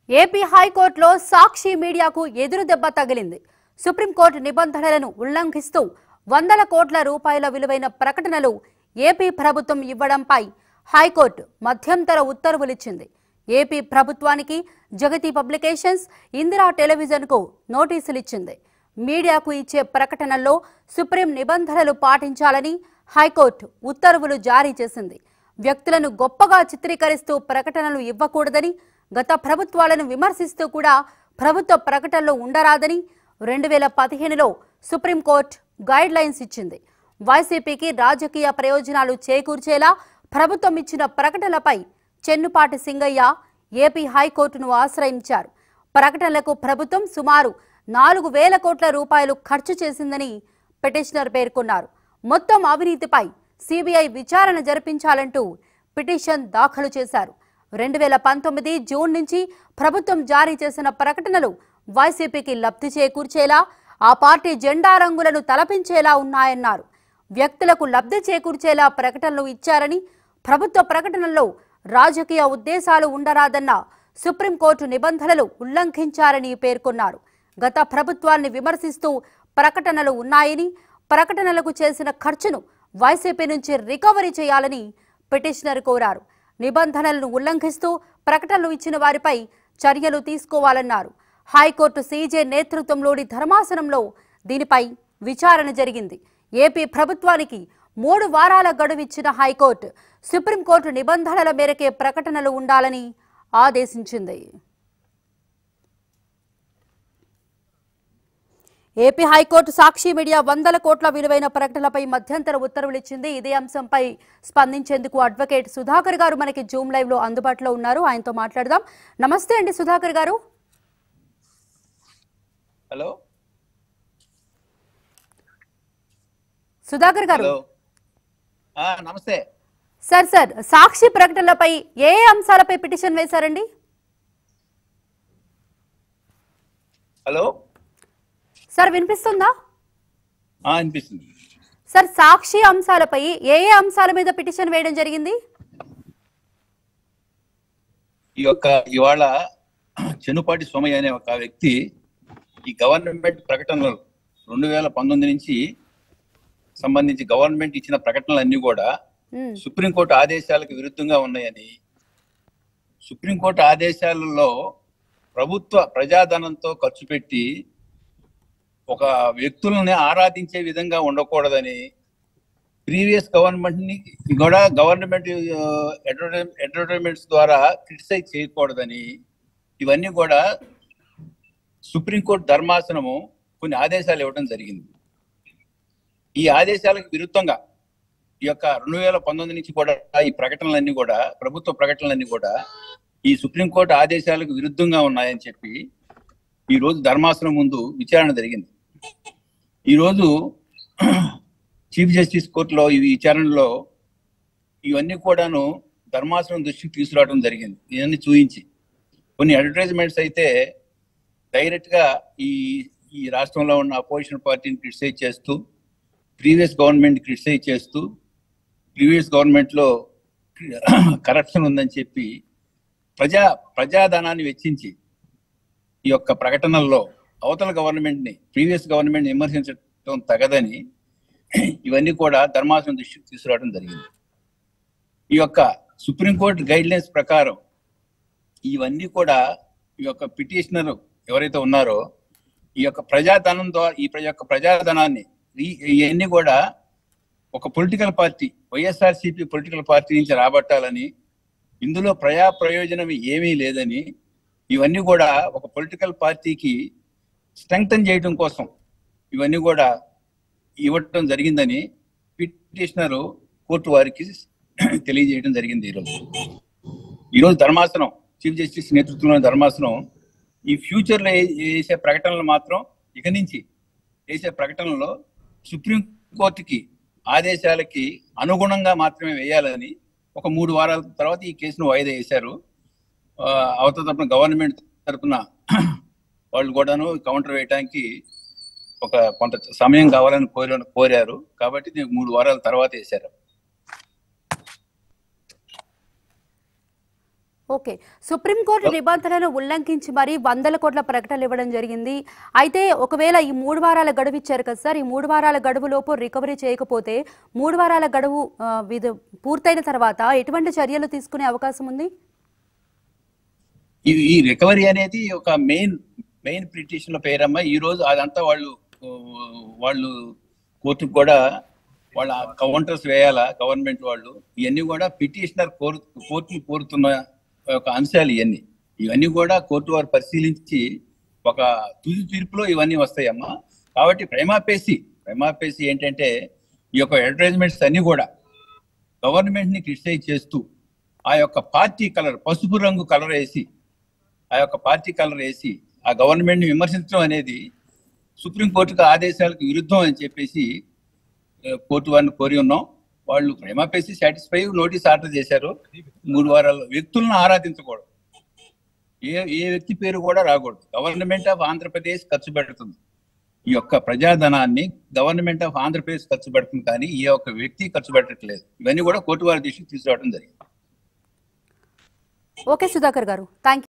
AP హైకోర్టులో సాక్షి మీడియాకు ఎదురు దెబ్బ తగిలింది. సుప్రీంకోర్టు నిబంధనలను ఉల్లంఘిస్తూ వందల కోట్ల రూపాయల విలువైన ప్రకటనలు ఏపీ ప్రభుత్వం ఇవ్వడంపై హైకోర్టు మధ్యంతర ఉత్తర్వులిచ్చింది. ఏపీ ప్రభుత్వానికి జగతి పబ్లికేషన్స్, ఇందిరా టెలివిజన్కు నోటీసులిచ్చింది. మీడియాకు ఇచ్చే ప్రకటనల్లో సుప్రీం నిబంధనలు పాటించాలని హైకోర్టు ఉత్తర్వులు జారీ చేసింది. వ్యక్తులను గొప్పగా చిత్రీకరిస్తూ ప్రకటనలు ఇవ్వకూడదని, గత ప్రభుత్వాలను విమర్శిస్తూ కూడా ప్రభుత్వ ప్రకటనలో ఉండరాదని 2015లో సుప్రీంకోర్టు గైడ్ లైన్స్ ఇచ్చింది. వైసీపీకి రాజకీయ ప్రయోజనాలు చేకూర్చేలా ప్రభుత్వం ఇచ్చిన ప్రకటనలపై చెన్నుపాటి సింగయ్య ఏపీ హైకోర్టును ఆశ్రయించారు. ప్రకటనలకు ప్రభుత్వం సుమారు 4,000 కోట్ల రూపాయలు ఖర్చు చేసిందని పిటిషనర్ పేర్కొన్నారు. మొత్తం అవినీతిపై సిబిఐ విచారణ జరిపించాలంటూ పిటిషన్ దాఖలు చేశారు. 2019 జూన్ నుంచి ప్రభుత్వం జారీ చేసిన ప్రకటనలు వైసీపీకి లబ్ధి చేకూర్చేలా, ఆ పార్టీ జెండా రంగులను తలపించేలా ఉన్నాయన్నారు. వ్యక్తులకు లబ్ధి చేకూర్చేలా ప్రకటనలు ఇచ్చారని, ప్రభుత్వ ప్రకటనల్లో రాజకీయ ఉద్దేశాలు ఉండరాదన్న సుప్రీంకోర్టు నిబంధనలు ఉల్లంఘించారని పేర్కొన్నారు. గత ప్రభుత్వాన్ని విమర్శిస్తూ ప్రకటనలు ఉన్నాయని, ప్రకటనలకు చేసిన ఖర్చును వైసీపీ నుంచి రికవరీ చేయాలని పిటిషనర్ కోరారు. నిబంధనలను ఉల్లంఘిస్తూ ప్రకటనలు ఇచ్చిన వారిపై చర్యలు తీసుకోవాలన్నారు. హైకోర్టు సీజే నేతృత్వంలోని ధర్మాసనంలో దీనిపై విచారణ జరిగింది. ఏపీ ప్రభుత్వానికి 3 వారాల గడువిచ్చిన హైకోర్టు సుప్రీంకోర్టు నిబంధనల మేరకే ప్రకటనలు ఉండాలని ఆదేశించింది. ఏపీ హైకోర్టు సాక్షి మీడియా 100 కోట్ల విలువైన ప్రకటనలపై మధ్యంతర ఉత్తర్వులు ఇచ్చింది. ఇదే అంశంపై స్పందించేందుకు అడ్వకేట్ సుధాకర్ గారు మనకి జూమ్ లైవ్ లో అందుబాటులో ఉన్నారు. ఆయనతో మాట్లాడదాం. నమస్తే అండి సుధాకర్ గారు. హలో సుధాకర్ గారు. నమస్తే సార్ సాక్షి ప్రకటనలపై ఏ అంశాలపై పిటిషన్ వేశారండి? హలో సార్ వినిపిస్తుందా? అనిపిస్తుంది సార్, సాక్షి అంశాలపై ఏ అంశాల మీద పిటిషన్ వేయడం జరిగింది? ఇవాళ చెన్నుపాటి సోమయ్య అనే ఒక వ్యక్తి ఈ గవర్నమెంట్ ప్రకటనలు 2019 నుంచి సంబంధించి గవర్నమెంట్ ఇచ్చిన ప్రకటనలన్నీ కూడా సుప్రీంకోర్టు ఆదేశాలకు విరుద్ధంగా ఉన్నాయని, సుప్రీంకోర్టు ఆదేశాలలో ప్రభుత్వ ప్రజాధనంతో ఖర్చు పెట్టి ఒక వ్యక్తులని ఆరాధించే విధంగా ఉండకూడదని, ప్రీవియస్ గవర్నమెంట్ ని కూడా గవర్నమెంట్ అడ్వర్టైజ్మెంట్స్ ద్వారా క్రిటిసైజ్ చేయకూడదని, ఇవన్నీ కూడా సుప్రీంకోర్టు ధర్మాసనము కొన్ని ఆదేశాలు ఇవ్వడం జరిగింది. ఈ ఆదేశాలకు విరుద్ధంగా ఈ యొక్క 2019 నుంచి కూడా ఈ ప్రకటనలన్నీ కూడా, ప్రభుత్వ ప్రకటనలన్నీ కూడా ఈ సుప్రీంకోర్టు ఆదేశాలకు విరుద్ధంగా ఉన్నాయని చెప్పి ఈ రోజు ధర్మాసనం ముందు విచారణ జరిగింది. ఈరోజు చీఫ్ జస్టిస్ కోర్టులో ఈ విచారణలో ఇవన్నీ కూడాను ధర్మాసనం దృష్టికి తీసుకురావడం జరిగింది. ఇవన్నీ చూయించి కొన్ని అడ్వర్టైజ్మెంట్స్ అయితే డైరెక్ట్ గా ఈ రాష్ట్రంలో ఉన్న అపోజిషన్ పార్టీని క్రిటిసైజ్ చేస్తూ, ప్రీవియస్ గవర్నమెంట్ క్రిటిసైజ్ చేస్తూ, ప్రీవియస్ గవర్నమెంట్ లో కరప్షన్ ఉందని చెప్పి ప్రజాధనాన్ని వెచ్చించి ఈ యొక్క ప్రకటనల్లో అవతల గవర్నమెంట్ ని, ప్రీవియస్ గవర్నమెంట్ ని విమర్శించడం తగదని ఇవన్నీ కూడా ధర్మాసనం దృష్టికి తీసుకురావడం జరిగింది. ఈ యొక్క సుప్రీంకోర్టు గైడ్ లైన్స్ ప్రకారం ఇవన్నీ కూడా ఈ యొక్క పిటిషనర్ ఎవరైతే ఉన్నారో ఈ యొక్క ప్రజాధనం ద్వారా ఈ యొక్క ప్రజాధనాన్ని ఇవన్నీ కూడా ఒక political party, YSRCP political party నుంచి రాబట్టాలని, ఇందులో ప్రయోజనం ఏమీ లేదని, ఇవన్నీ కూడా ఒక పొలిటికల్ పార్టీకి స్ట్రెంగ్తన్ చేయడం కోసం ఇవన్నీ కూడా ఇవ్వటం జరిగిందని పిటిషనర్ కోర్టు వారికి తెలియజేయడం జరిగింది. ఈరోజు ధర్మాసనం, చీఫ్ జస్టిస్ నేతృత్వంలోని ధర్మాసనం ఈ ఫ్యూచర్లో వేసే ప్రకటనలు మాత్రం, ఇక నుంచి వేసే ప్రకటనలో సుప్రీంకోర్టుకి ఆదేశాలకి అనుగుణంగా మాత్రమే వేయాలని ఒక 3 వారాల తర్వాత ఈ కేసును వాయిదా వేశారు. అవతల తరపున గవర్నమెంట్ తరపున వాళ్ళు కూడాను కౌంటర్ వేయడానికి కొంత సమయం కావాలని కోరారు. కాబట్టి 3 వారాల తర్వాత వేశారు. ఓకే, సుప్రీంకోర్టు నిబంధనలను ఉల్లంఘించి మరి 100 కోట్ల ప్రకటనలు ఇవ్వడం జరిగింది. అయితే ఒకవేళ ఈ 3 వారాల గడువు ఇచ్చారు కదా సార్, ఈ 3 వారాల గడువులోపు రికవరీ చేయకపోతే 3 వారాల గడువు పూర్తయిన తర్వాత ఎటువంటి చర్యలు తీసుకునే అవకాశం ఉంది? ఈ రికవరీ అనేది ఒక మెయిన్ పిటిషన్ లో పేరమ్మా. ఈ రోజు అదంతా వాళ్ళు కోర్టుకు కూడా వాళ్ళ కౌంటర్స్ వేయాలా గవర్నమెంట్ వాళ్ళు. ఇవన్నీ కూడా పిటిషనర్ కోర్టులు కోరుతున్న ఒక అంశాలు. ఇవన్నీ కూడా కోర్టు వారు పరిశీలించి ఒక తుది తీర్పులో ఇవన్నీ వస్తాయమ్మా. కాబట్టి ప్రైమాపేసి ఏంటంటే ఈ యొక్క అడ్వర్టైజ్మెంట్స్ అన్ని కూడా గవర్నమెంట్ ని క్రిటిసైజ్ చేస్తూ ఆ యొక్క పార్టీ కలర్, పసుపు రంగు కలర్ వేసి ఆ గవర్నమెంట్ ని విమర్శించడం అనేది సుప్రీంకోర్టుకు ఆదేశాలకు విరుద్ధం అని చెప్పేసి కోర్టు వారిని కోరి ఉన్నాం. వాళ్ళు ప్రైమాపేసి సాటిస్ఫై నోటీస్ ఆర్డర్ చేశారు. 3 వారాల్లో వ్యక్తులను ఆరాధించకూడదు, ఏ వ్యక్తి పేరు కూడా రాకూడదు. గవర్నమెంట్ ఆఫ్ ఆంధ్రప్రదేశ్ ఖర్చు పెడుతుంది, ఈ యొక్క ప్రజాధనాన్ని గవర్నమెంట్ ఆఫ్ ఆంధ్రప్రదేశ్ ఖర్చు పెడుతుంది, కానీ ఈ యొక్క వ్యక్తి ఖర్చు పెట్టట్లేదు. ఇవన్నీ కూడా కోర్టు వారి దృష్టికి తీసుకురావడం జరిగింది. ఓకే సుధాకర్ గారు, థ్యాంక్ యూ.